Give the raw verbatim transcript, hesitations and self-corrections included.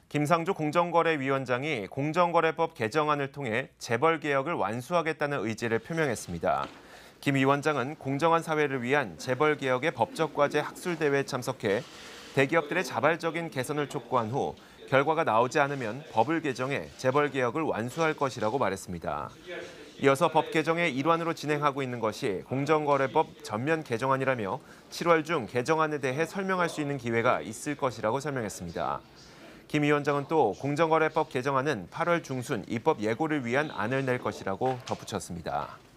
김상조 공정거래위원장이 공정거래법 개정안을 통해 재벌 개혁을 완수하겠다는 의지를 표명했습니다. 김 위원장은 공정한 사회를 위한 재벌 개혁의 법적 과제 학술대회에 참석해 대기업들의 자발적인 개선을 촉구한 후 결과가 나오지 않으면 법을 개정해 재벌 개혁을 완수할 것이라고 말했습니다. 이어서 법 개정의 일환으로 진행하고 있는 것이 공정거래법 전면 개정안이라며 칠월 중 개정안에 대해 설명할 수 있는 기회가 있을 것이라고 설명했습니다. 김 위원장은 또 공정거래법 개정안은 팔월 중순 입법 예고를 위한 안을 낼 것이라고 덧붙였습니다.